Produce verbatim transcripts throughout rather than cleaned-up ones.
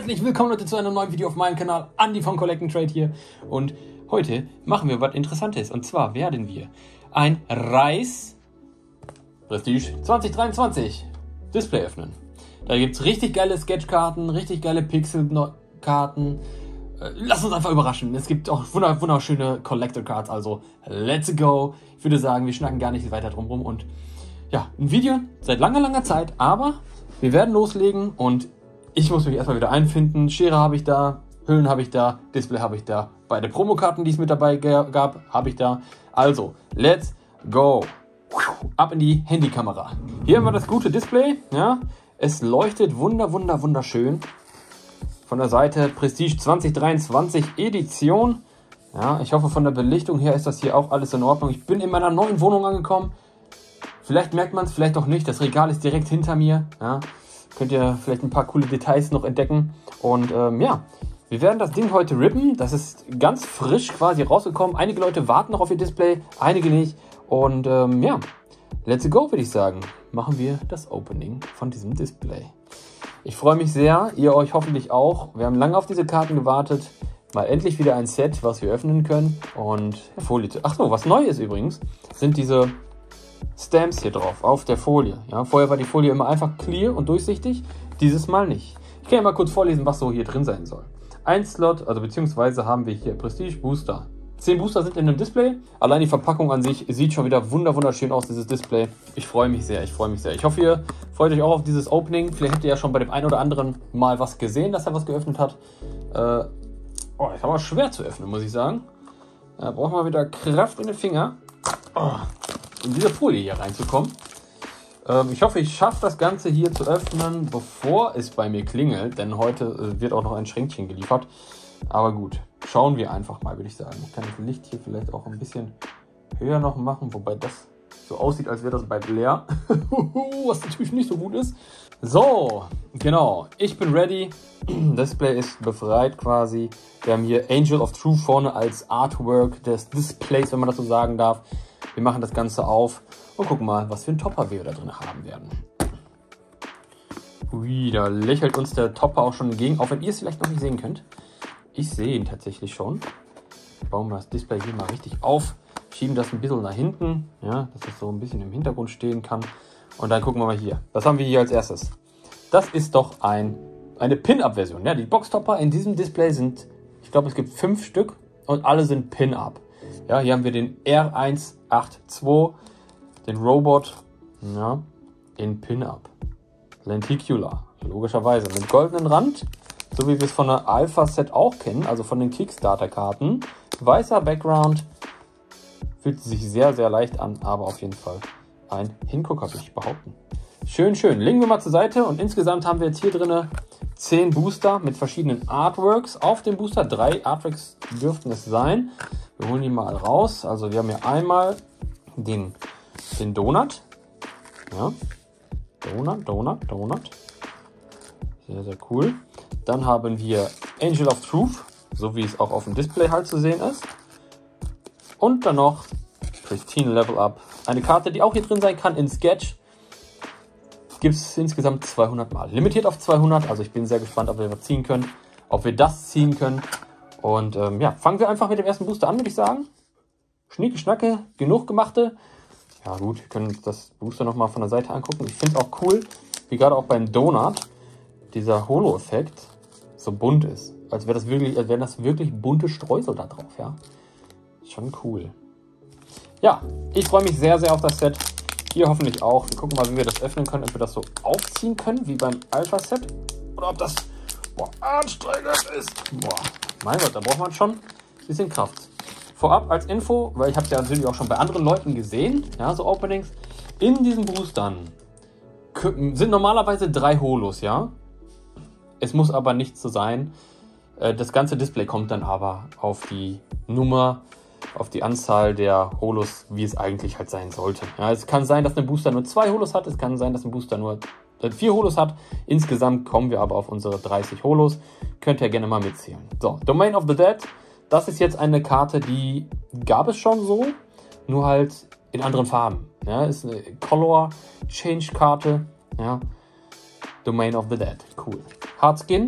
Herzlich willkommen Leute zu einem neuen Video auf meinem Kanal. Andi von Collect and Trade hier. Und heute machen wir was Interessantes. Und zwar werden wir ein Rise Prestige zwanzig dreiundzwanzig Display öffnen. Da gibt es richtig geile Sketchkarten, richtig geile Pixel-Karten. Lass uns einfach überraschen. Es gibt auch wunderschöne Collector Cards. Also let's go. Ich würde sagen, wir schnacken gar nicht weiter drum rum. Und ja, ein Video seit langer, langer Zeit. Aber wir werden loslegen und ich muss mich erstmal wieder einfinden. Schere habe ich da, Hüllen habe ich da, Display habe ich da. Beide Promokarten, die es mit dabei gab, habe ich da. Also, let's go. Ab in die Handykamera. Hier haben wir das gute Display. Ja, es leuchtet wunder, wunder, wunderschön. Von der Seite Prestige zwanzig dreiundzwanzig Edition. Ja, ich hoffe, von der Belichtung her ist das hier auch alles in Ordnung. Ich bin in meiner neuen Wohnung angekommen. Vielleicht merkt man es, vielleicht auch nicht. Das Regal ist direkt hinter mir. Ja. Könnt ihr vielleicht ein paar coole Details noch entdecken. Und ähm, ja, wir werden das Ding heute rippen. Das ist ganz frisch quasi rausgekommen. Einige Leute warten noch auf ihr Display, einige nicht. Und ähm, ja, let's go, würde ich sagen. Machen wir das Opening von diesem Display. Ich freue mich sehr, ihr euch hoffentlich auch. Wir haben lange auf diese Karten gewartet. Mal endlich wieder ein Set, was wir öffnen können. Und Folie. Ach so, was neu ist übrigens, sind diese Stamps hier drauf, auf der Folie. Ja, vorher war die Folie immer einfach clear und durchsichtig, dieses Mal nicht. Ich kann ja mal kurz vorlesen, was so hier drin sein soll. Ein Slot, also beziehungsweise haben wir hier Prestige Booster. Zehn Booster sind in dem Display. Allein die Verpackung an sich sieht schon wieder wunderschön aus, dieses Display. Ich freue mich sehr, ich freue mich sehr. Ich hoffe, ihr freut euch auch auf dieses Opening. Vielleicht habt ihr ja schon bei dem einen oder anderen mal was gesehen, dass er was geöffnet hat. Äh, oh, ist aber schwer zu öffnen, muss ich sagen. Da braucht man wieder Kraft in den Finger. Oh. In diese Folie hier reinzukommen. Ähm, ich hoffe, ich schaffe das Ganze hier zu öffnen, bevor es bei mir klingelt, denn heute äh, wird auch noch ein Schränkchen geliefert. Aber gut, schauen wir einfach mal, würde ich sagen. Ich kann das Licht hier vielleicht auch ein bisschen höher noch machen, wobei das so aussieht, als wäre das bald leer. Was natürlich nicht so gut ist. So, genau, ich bin ready. Das Display ist befreit quasi. Wir haben hier Angel of Truth vorne als Artwork des Displays, wenn man das so sagen darf. Wir machen das Ganze auf und gucken mal, was für einen Topper wir da drin haben werden. Ui, da lächelt uns der Topper auch schon entgegen, auch wenn ihr es vielleicht noch nicht sehen könnt. Ich sehe ihn tatsächlich schon. Bauen wir das Display hier mal richtig auf, schieben das ein bisschen nach hinten, ja, dass es so ein bisschen im Hintergrund stehen kann. Und dann gucken wir mal hier. Was haben wir hier als erstes? Das ist doch ein, eine Pin-Up-Version. Ja, die Boxtopper in diesem Display sind, ich glaube, es gibt fünf Stück und alle sind Pin-Up. Ja, hier haben wir den R eins acht zwei, den Robot, ja, in Pin-Up. Lenticular, logischerweise mit goldenen Rand, so wie wir es von der Alpha-Set auch kennen, also von den Kickstarter-Karten. Weißer Background, fühlt sich sehr, sehr leicht an, aber auf jeden Fall ein Hingucker, würde ich behaupten. Schön, schön. Legen wir mal zur Seite und insgesamt haben wir jetzt hier drin zehn Booster mit verschiedenen Artworks auf dem Booster. Drei Artworks dürften es sein. Wir holen die mal raus. Also wir haben hier einmal den, den Donut. Ja. Donut, Donut, Donut. Sehr, sehr cool. Dann haben wir Angel of Truth, so wie es auch auf dem Display halt zu sehen ist. Und dann noch Pristine Level Up. Eine Karte, die auch hier drin sein kann in Sketch. Gibt es insgesamt zweihundert Mal. Limitiert auf zweihundert, also ich bin sehr gespannt, ob wir was ziehen können. Ob wir das ziehen können. Und ähm, ja, fangen wir einfach mit dem ersten Booster an, würde ich sagen. Schnicke, Schnacke, genug gemachte. Ja gut, wir können uns das Booster nochmal von der Seite angucken. Ich finde es auch cool, wie gerade auch beim Donut, dieser Holo-Effekt so bunt ist. Als wäre das wirklich, als wären das wirklich bunte Streusel da drauf, ja. Schon cool. Ja, ich freue mich sehr, sehr auf das Set. Ihr hoffentlich auch. Wir gucken mal, wie wir das öffnen können, ob wir das so aufziehen können, wie beim Alpha-Set. Oder ob das boah, anstrengend ist. Boah, mein Gott, da braucht man schon ein bisschen Kraft. Vorab als Info, weil ich habe es ja natürlich auch schon bei anderen Leuten gesehen, ja, so Openings. In diesen Boostern sind normalerweise drei Holos, ja. Es muss aber nicht so sein. Das ganze Display kommt dann aber auf die Nummer, auf die Anzahl der Holos, wie es eigentlich halt sein sollte. Ja, es kann sein, dass ein Booster nur zwei Holos hat, es kann sein, dass ein Booster nur vier Holos hat. Insgesamt kommen wir aber auf unsere dreißig Holos. Könnt ihr gerne mal mitzählen. So, Domain of the Dead. Das ist jetzt eine Karte, die gab es schon so, nur halt in anderen Farben. Ja, ist eine Color Change Karte. Ja, Domain of the Dead, cool. Hardskin,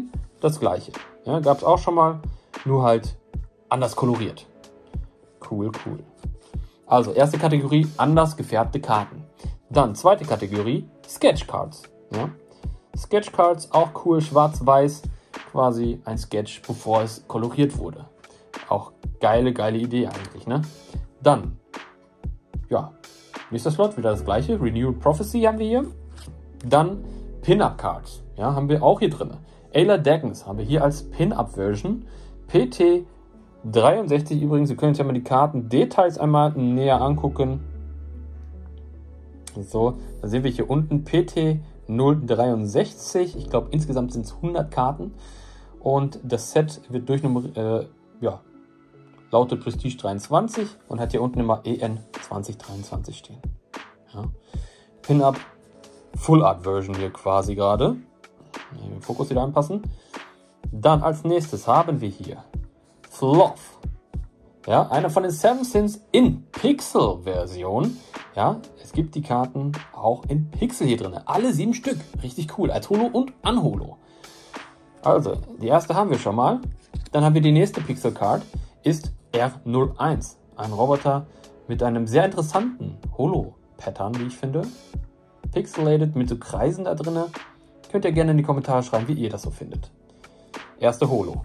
das gleiche. Ja, gab es auch schon mal, nur halt anders koloriert. Cool, cool. Also, erste Kategorie, anders gefärbte Karten. Dann, zweite Kategorie, Sketchcards. Ja? Sketchcards, auch cool, schwarz-weiß, quasi ein Sketch, bevor es koloriert wurde. Auch geile, geile Idee eigentlich, ne? Dann, ja, nächster Slot, wieder das gleiche, Renewed Prophecy haben wir hier. Dann Pin-Up-Cards, ja, haben wir auch hier drin. Ayla Daggins haben wir hier als Pin-Up-Version. P T dreiundsechzig übrigens, ihr könnt euch ja mal die Karten-Details einmal näher angucken. So, da sehen wir hier unten P T null dreiundsechzig. Ich glaube, insgesamt sind es hundert Karten. Und das Set wird durchnummeriert, äh, ja, lautet Prestige dreiundzwanzig und hat hier unten immer E N zwanzig dreiundzwanzig stehen. Ja. Pin-Up Full Art Version hier quasi gerade. Den Fokus wieder anpassen. Dann als nächstes haben wir hier Sloth. Ja, einer von den Seven Sins in Pixel-Version. Ja, es gibt die Karten auch in Pixel hier drin. Alle sieben Stück. Richtig cool. Als Holo und Unholo. Also, die erste haben wir schon mal. Dann haben wir die nächste Pixel-Card. Ist R null eins. Ein Roboter mit einem sehr interessanten Holo-Pattern, wie ich finde. Pixelated mit so Kreisen da drin. Könnt ihr gerne in die Kommentare schreiben, wie ihr das so findet. Erste Holo.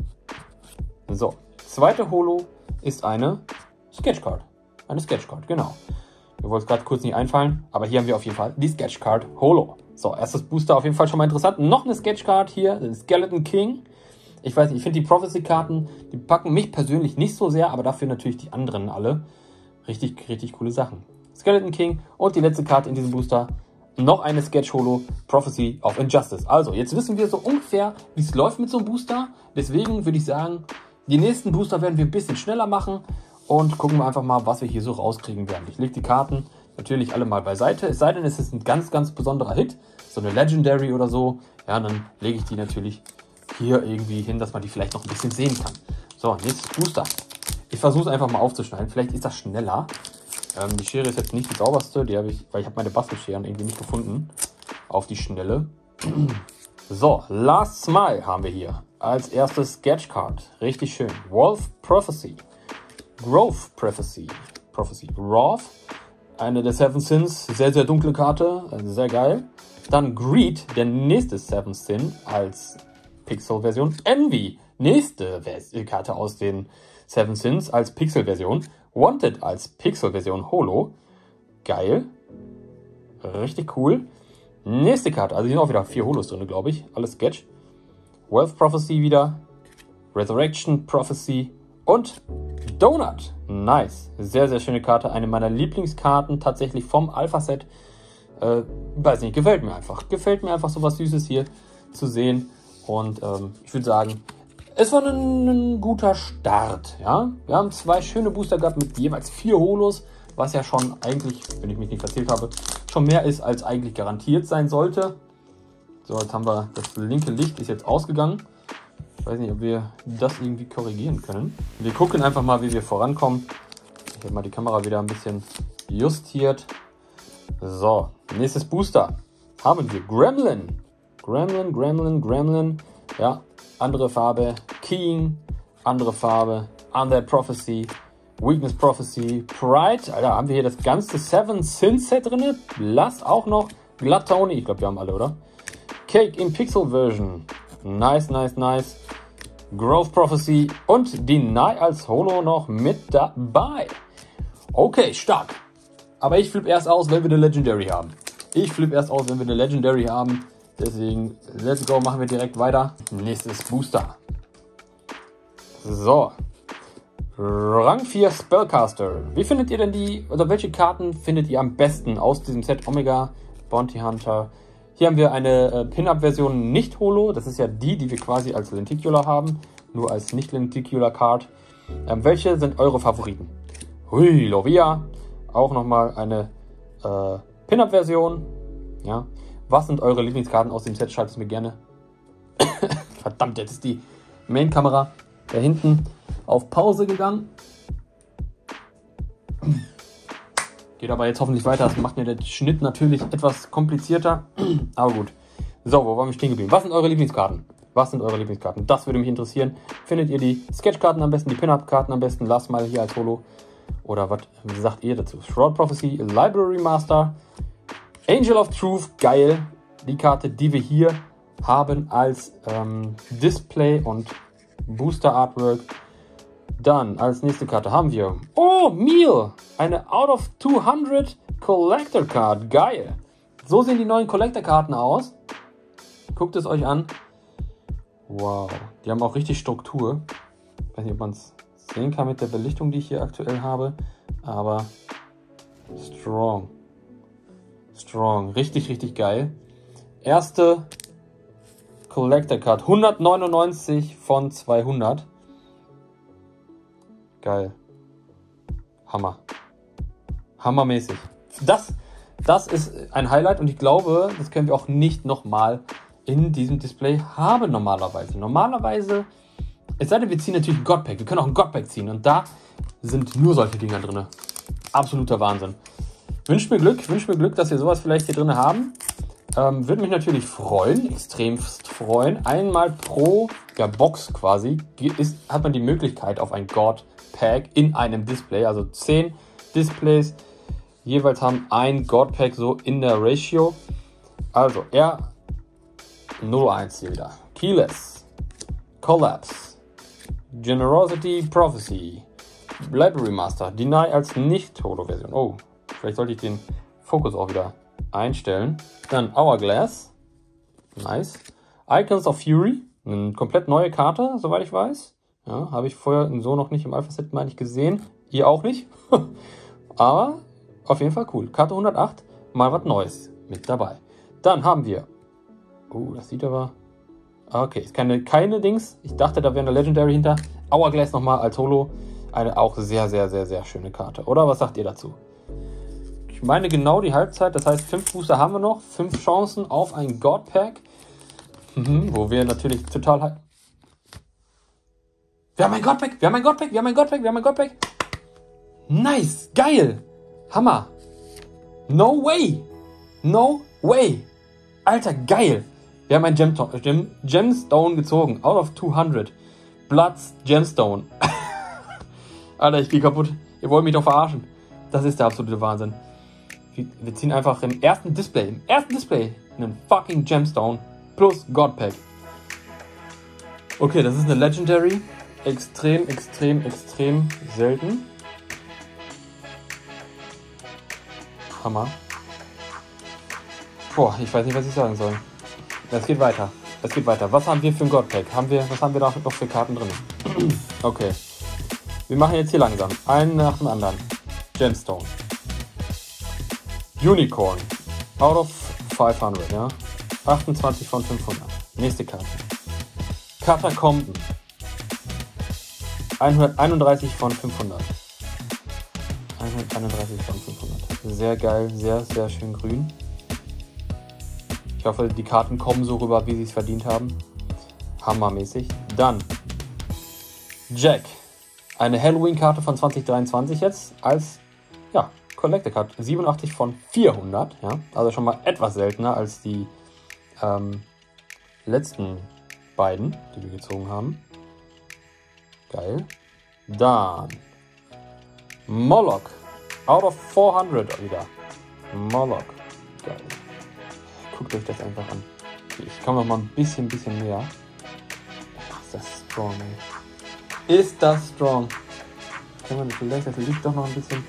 So, zweite Holo ist eine Sketchcard. Eine Sketchcard, genau. Mir wollte es gerade kurz nicht einfallen, aber hier haben wir auf jeden Fall die Sketchcard Holo. So, erstes Booster auf jeden Fall schon mal interessant. Noch eine Sketchcard hier, den Skeleton King. Ich weiß nicht, ich finde die Prophecy-Karten, die packen mich persönlich nicht so sehr, aber dafür natürlich die anderen alle. Richtig, richtig coole Sachen. Skeleton King und die letzte Karte in diesem Booster. Noch eine Sketch-Holo, Prophecy of Injustice. Also, jetzt wissen wir so ungefähr, wie es läuft mit so einem Booster. Deswegen würde ich sagen, die nächsten Booster werden wir ein bisschen schneller machen. Und gucken wir einfach mal, was wir hier so rauskriegen werden. Ich lege die Karten natürlich alle mal beiseite. Es sei denn, es ist ein ganz, ganz besonderer Hit. So eine Legendary oder so. Ja, dann lege ich die natürlich hier irgendwie hin, dass man die vielleicht noch ein bisschen sehen kann. So, nächstes Booster. Ich versuche es einfach mal aufzuschneiden. Vielleicht ist das schneller. Ähm, die Schere ist jetzt nicht die sauberste, die habe ich, weil ich habe meine Bastelscheren irgendwie nicht gefunden. Auf die Schnelle. So, Last Smile haben wir hier. Als erstes Sketchcard. Richtig schön. Wolf Prophecy. Growth Prophecy. Prophecy. Wrath. Eine der Seven Sins. Sehr, sehr dunkle Karte. Also sehr geil. Dann Greed, der nächste Seven Sin als Pixel-Version. Envy. Nächste Karte aus den Seven Sins als Pixel-Version. Wanted als Pixel-Version Holo. Geil. Richtig cool. Nächste Karte. Also hier sind auch wieder vier Holos drin, glaube ich. Alles Sketch. Wealth Prophecy wieder. Resurrection Prophecy. Und Donut. Nice. Sehr, sehr schöne Karte. Eine meiner Lieblingskarten tatsächlich vom Alpha-Set. Äh, weiß nicht, gefällt mir einfach. Gefällt mir einfach so was Süßes hier zu sehen. Und ähm, ich würde sagen, es war ein, ein guter Start. Ja? Wir haben zwei schöne Booster gehabt mit jeweils vier Holos, was ja schon eigentlich, wenn ich mich nicht verzählt habe, schon mehr ist, als eigentlich garantiert sein sollte. So, jetzt haben wir, das linke Licht ist jetzt ausgegangen. Ich weiß nicht, ob wir das irgendwie korrigieren können. Wir gucken einfach mal, wie wir vorankommen. Ich habe mal die Kamera wieder ein bisschen justiert. So, nächstes Booster haben wir Gremlin. Gremlin, Gremlin, Gremlin. Ja, andere Farbe. King, andere Farbe. Undead Prophecy. Weakness Prophecy. Pride. Alter, haben wir hier das ganze Seven Sins Set drin. Plus auch noch Gluttony. Ich glaube, wir haben alle, oder? Cake in Pixel Version. Nice, nice, nice. Growth Prophecy und Deny als Holo noch mit dabei. Okay, stark. Aber ich flippe erst aus, wenn wir eine Legendary haben. Ich flippe erst aus, wenn wir eine Legendary haben. Deswegen, let's go, machen wir direkt weiter. Nächstes Booster. So. Rang vier Spellcaster. Wie findet ihr denn die, oder welche Karten findet ihr am besten aus diesem Set Omega, Bounty Hunter? Hier haben wir eine äh, Pin-Up-Version nicht-Holo. Das ist ja die, die wir quasi als Lenticular haben. Nur als Nicht-Lenticular-Card. Ähm, welche sind eure Favoriten? Hui, Lovia. Auch nochmal eine äh, Pin-Up-Version. Ja. Was sind eure Lieblingskarten aus dem Set? Schreibt es mir gerne. Verdammt, jetzt ist die Main-Kamera da hinten auf Pause gegangen. Geht aber jetzt hoffentlich weiter. Das macht mir den Schnitt natürlich etwas komplizierter. Aber gut. So, wo waren wir stehen geblieben? Was sind eure Lieblingskarten? Was sind eure Lieblingskarten? Das würde mich interessieren. Findet ihr die Sketchkarten am besten, die Pin-Up-Karten am besten? Last mal hier als Holo. Oder was sagt ihr dazu? Shroud Prophecy, Library Master, Angel of Truth, geil. Die Karte, die wir hier haben als ähm, Display und Booster Artwork. Dann als nächste Karte haben wir, oh, Meal, eine Out of zweihundert Collector Card, geil. So sehen die neuen Collector Karten aus. Guckt es euch an. Wow, die haben auch richtig Struktur. Ich weiß nicht, ob man es sehen kann mit der Belichtung, die ich hier aktuell habe, aber strong. Strong, richtig, richtig geil. Erste Collector Card, hundertneunundneunzig von zweihundert. Geil. Hammer. Hammermäßig. Das, das ist ein Highlight und ich glaube, das können wir auch nicht nochmal in diesem Display haben normalerweise. Normalerweise, es sei denn, wir ziehen natürlich ein God-Pack. Wir können auch ein God-Pack ziehen und da sind nur solche Dinger drin. Absoluter Wahnsinn. Wünscht mir Glück, wünscht mir Glück, dass wir sowas vielleicht hier drin haben. Ähm, würde mich natürlich freuen, extremst freuen. Einmal pro ja, Box quasi ist, hat man die Möglichkeit auf ein God-Pack in einem Display. Also zehn Displays jeweils haben ein God-Pack so in der Ratio. Also R null eins hier wieder. Keyless, Collapse, Generosity Prophecy, Library Master, Deny als Nicht-Holo-Version. Oh, vielleicht sollte ich den Fokus auch wieder einstellen. Dann Hourglass, nice. Icons of Fury, eine komplett neue Karte, soweit ich weiß. Ja, habe ich vorher so noch nicht im Alpha-Set, meine ich, gesehen. Ihr auch nicht. Aber auf jeden Fall cool. Karte hundertacht, mal was Neues mit dabei. Dann haben wir, oh, das sieht aber, okay, ist keine, keine Dings. Ich dachte, da wäre eine Legendary hinter. Hourglass nochmal als Holo. Eine auch sehr, sehr, sehr, sehr schöne Karte. Oder was sagt ihr dazu? Ich meine genau die Halbzeit. Das heißt, fünf Booster haben wir noch. Fünf Chancen auf ein God-Pack. Mhm, wo wir natürlich total... Wir haben ein God-Pack! Wir haben ein God-Pack! Wir haben ein God-Pack! Wir haben ein God-Pack! Nice! Geil! Hammer! No way! No way! Alter, geil! Wir haben ein Gem Gem Gemstone gezogen. Out of zweihundert. Bloods Gemstone. Alter, ich geh kaputt. Ihr wollt mich doch verarschen. Das ist der absolute Wahnsinn. Wir ziehen einfach im ersten Display, im ersten Display, einen fucking Gemstone plus God-Pack. Okay, das ist eine Legendary. Extrem, extrem, extrem selten. Hammer. Boah, ich weiß nicht, was ich sagen soll. Es geht weiter. Es geht weiter. Was haben wir für ein God-Pack? Haben wir, was haben wir da noch für Karten drin? Okay. Wir machen jetzt hier langsam. Einen nach dem anderen. Gemstone. Unicorn. Out of fünfhundert, ja. achtundzwanzig von fünfhundert. Nächste Karte. Katakomben. hunderteinunddreißig von fünfhundert. hunderteinunddreißig von fünfhundert. Sehr geil, sehr, sehr schön grün. Ich hoffe, die Karten kommen so rüber, wie sie es verdient haben. Hammermäßig. Dann Jack. Eine Halloween-Karte von zwanzig dreiundzwanzig jetzt als ja, Collector Card. siebenundachtzig von vierhundert. Ja? Also schon mal etwas seltener als die ähm, letzten beiden, die wir gezogen haben. Geil. Dann Moloch. Out of vierhundert wieder. Moloch. Geil. Guckt euch das einfach an. Ich komme noch mal ein bisschen, bisschen näher. Ach, ist das strong, ey. Ist das strong. Kann man nicht vielleicht, das liegt doch noch ein bisschen.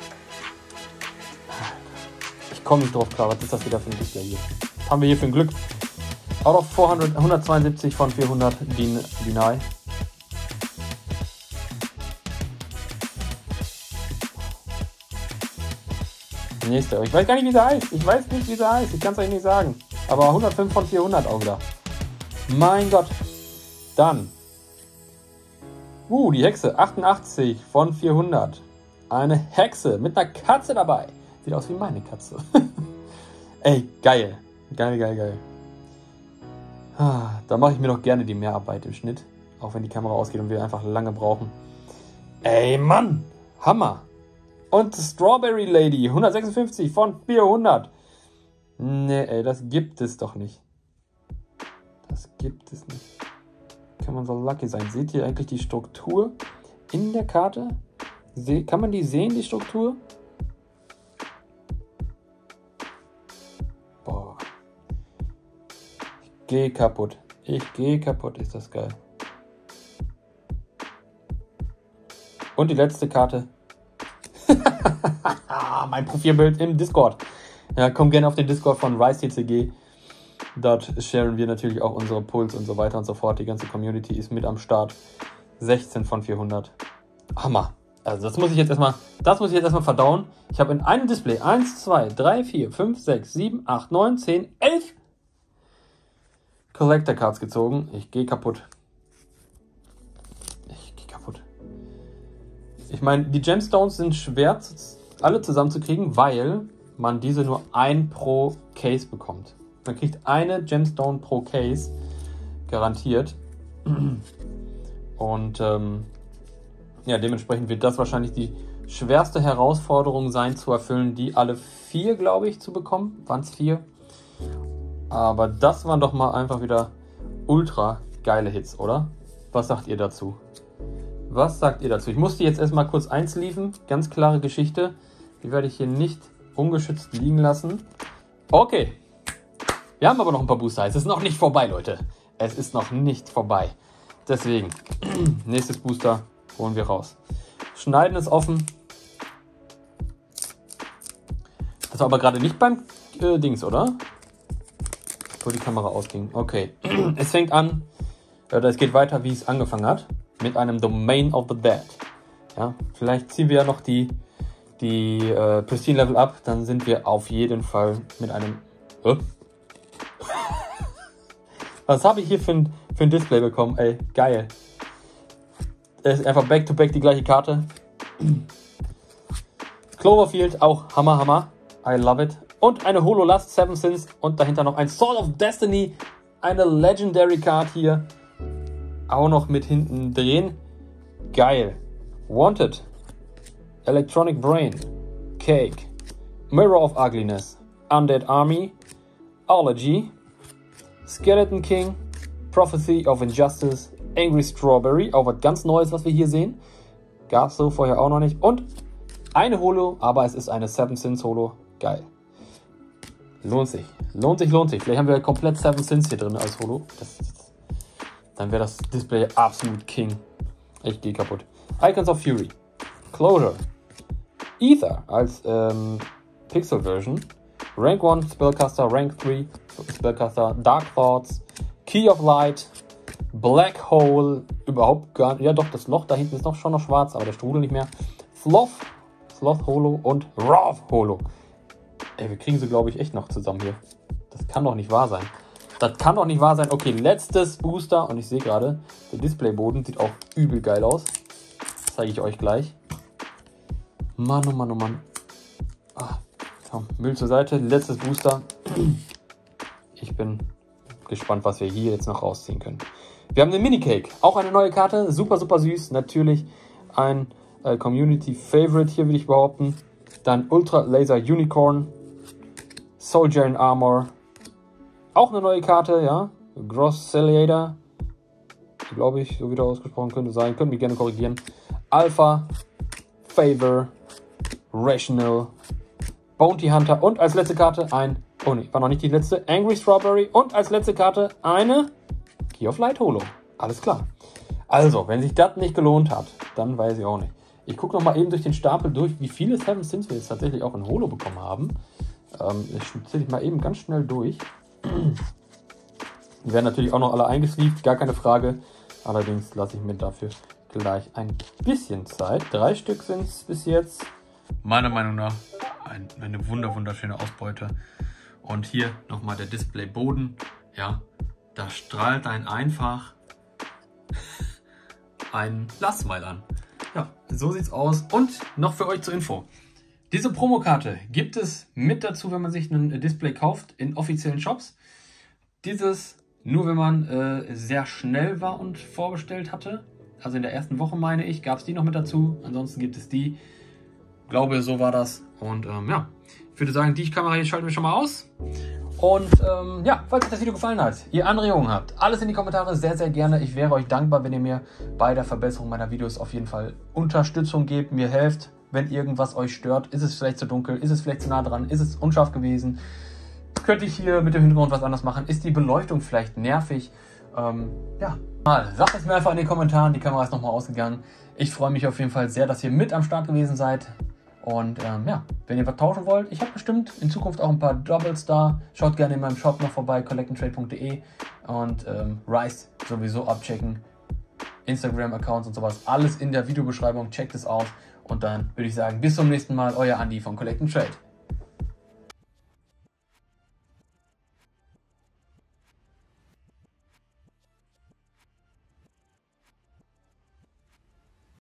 Ich komme nicht drauf klar. Was ist das wieder für ein Display hier? Was haben wir hier für ein Glück? Out of vierhundert, hundertzweiundsiebzig von vierhundert. Deny. Nächste. Ich weiß gar nicht, wie sie heißt. Ich weiß nicht, wie sie heißt. Ich kann es euch nicht sagen. Aber hundertfünf von vierhundert auch wieder. Mein Gott. Dann. Uh, die Hexe. achtundachtzig von vierhundert. Eine Hexe mit einer Katze dabei. Sieht aus wie meine Katze. Ey, geil. Geil, geil, geil. Da mache ich mir doch gerne die Mehrarbeit im Schnitt. Auch wenn die Kamera ausgeht und wir einfach lange brauchen. Ey, Mann. Hammer. Und Strawberry Lady, hundertsechsundfünfzig von vierhundert. Nee, ey, das gibt es doch nicht. Das gibt es nicht. kann man so lucky sein. Seht ihr eigentlich die Struktur in der Karte? Se kann man die sehen, die Struktur? Boah. Ich gehe kaputt. Ich gehe kaputt, ist das geil. Und die letzte Karte. Mein Profilbild im Discord. Ja, komm gerne auf den Discord von RiseTCG. Dort sharen wir natürlich auch unsere Puls und so weiter und so fort. Die ganze Community ist mit am Start. sechzehn von vierhundert. Hammer. Also das muss ich jetzt erstmal, das muss ich jetzt erstmal verdauen. Ich habe in einem Display eins, zwei, drei, vier, fünf, sechs, sieben, acht, neun, zehn, elf Collector Cards gezogen. Ich gehe kaputt. Ich gehe kaputt. Ich meine, die Gemstones sind schwer alle zusammenzukriegen, weil man diese nur ein pro Case bekommt. Man kriegt eine Gemstone pro Case, garantiert. Und ähm, ja, dementsprechend wird das wahrscheinlich die schwerste Herausforderung sein zu erfüllen, die alle vier, glaube ich, zu bekommen. Waren es vier? Aber das waren doch mal einfach wieder ultra geile Hits, oder? Was sagt ihr dazu? Was sagt ihr dazu? Ich musste jetzt erstmal kurz einsleeven. Ganz klare Geschichte. Die werde ich hier nicht ungeschützt liegen lassen. Okay. Wir haben aber noch ein paar Booster. Es ist noch nicht vorbei, Leute. Es ist noch nicht vorbei. Deswegen, nächstes Booster holen wir raus. Schneiden ist offen. Das war aber gerade nicht beim äh, Dings, oder? Wo die Kamera ausging. Okay. Es fängt an. Äh, es geht weiter, wie es angefangen hat. Mit einem Domain of the Dead. Ja, vielleicht ziehen wir ja noch die, die äh, Pristine Level ab. Dann sind wir auf jeden Fall mit einem... Äh? Was habe ich hier für ein, für ein Display bekommen? Ey, geil. Es ist einfach back-to-back die gleiche Karte. Cloverfield, auch Hammer, Hammer. I love it. Und eine Holo Last Seven Sins. Und dahinter noch ein Sword of Destiny. Eine Legendary Card hier. Auch noch mit hinten drehen. Geil. Wanted. Electronic Brain. Cake. Mirror of Ugliness. Undead Army. Ology. Skeleton King. Prophecy of Injustice. Angry Strawberry. Auch was ganz Neues, was wir hier sehen. Gab es so vorher auch noch nicht. Und eine Holo, aber es ist eine Seven Sins Holo. Geil. Lohnt sich. Lohnt sich, lohnt sich. Vielleicht haben wir komplett Seven Sins hier drin als Holo. Das, dann wäre das Display absolut King. Ich gehe kaputt. Icons of Fury. Closure. Ether als ähm, Pixel-Version. Rank eins Spellcaster. Rank drei Spellcaster. Dark Thoughts. Key of Light. Black Hole. Überhaupt gar nicht. Ja doch, das Loch da hinten ist noch schon noch schwarz, aber der Strudel nicht mehr. Sloth. Sloth Holo und Wrath Holo. Ey, wir kriegen sie, glaube ich, echt noch zusammen hier. Das kann doch nicht wahr sein. Das kann doch nicht wahr sein. Okay, letztes Booster. Und ich sehe gerade, der Displayboden sieht auch übel geil aus. Das zeige ich euch gleich. Mann, oh Mann, oh Mann. Ah, komm, Müll zur Seite. Letztes Booster. Ich bin gespannt, was wir hier jetzt noch rausziehen können. Wir haben den Minicake. Auch eine neue Karte. Super, super süß. Natürlich ein äh, Community-Favorite hier, würde ich behaupten. Dann Ultra Laser Unicorn. Soldier in Armor. Auch eine neue Karte, ja. Grosseliator. Glaube ich, so wieder ausgesprochen könnte sein. Könnt mich gerne korrigieren. Alpha. Favor. Rational. Bounty Hunter. Und als letzte Karte ein... Oh ne, war noch nicht die letzte. Angry Strawberry. Und als letzte Karte eine... Key of Light Holo. Alles klar. Also, wenn sich das nicht gelohnt hat, dann weiß ich auch nicht. Ich gucke noch mal eben durch den Stapel durch, wie viele Seven Sins wir jetzt tatsächlich auch in Holo bekommen haben. Ähm, ich zähle ich mal eben ganz schnell durch. Die werden natürlich auch noch alle eingesleeved, gar keine Frage. Allerdings lasse ich mir dafür gleich ein bisschen Zeit. Drei Stück sind es bis jetzt. Meiner Meinung nach ein, eine wunder wunderschöne Ausbeute. Und hier nochmal der Displayboden. Ja, da strahlt ein einfach ein Last-Smile an. Ja, so sieht's aus. Und noch für euch zur Info. Diese Promokarte gibt es mit dazu, wenn man sich ein Display kauft in offiziellen Shops. Dieses nur, wenn man äh, sehr schnell war und vorbestellt hatte. Also in der ersten Woche, meine ich, gab es die noch mit dazu. Ansonsten gibt es die. Ich glaube, so war das. Und ähm, ja, ich würde sagen, die Kamera hier schalten wir schon mal aus. Und ähm, ja, falls euch das Video gefallen hat, ihr Anregungen habt, alles in die Kommentare, sehr, sehr gerne. Ich wäre euch dankbar, wenn ihr mir bei der Verbesserung meiner Videos auf jeden Fall Unterstützung gebt, mir helft, wenn irgendwas euch stört. Ist es vielleicht zu dunkel, ist es vielleicht zu nah dran, ist es unscharf gewesen? Könnte ich hier mit dem Hintergrund was anderes machen? Ist die Beleuchtung vielleicht nervig? Ähm, ja, mal, sagt es mir einfach in den Kommentaren, die Kamera ist nochmal ausgegangen. Ich freue mich auf jeden Fall sehr, dass ihr mit am Start gewesen seid. Und ähm, ja, wenn ihr was tauschen wollt, ich habe bestimmt in Zukunft auch ein paar Doubles da. Schaut gerne in meinem Shop noch vorbei, collect and trade punkt de, und ähm, Rice sowieso abchecken. Instagram-Accounts und sowas, alles in der Videobeschreibung, checkt es aus. Und dann würde ich sagen, bis zum nächsten Mal, euer Andi von Collect and Trade.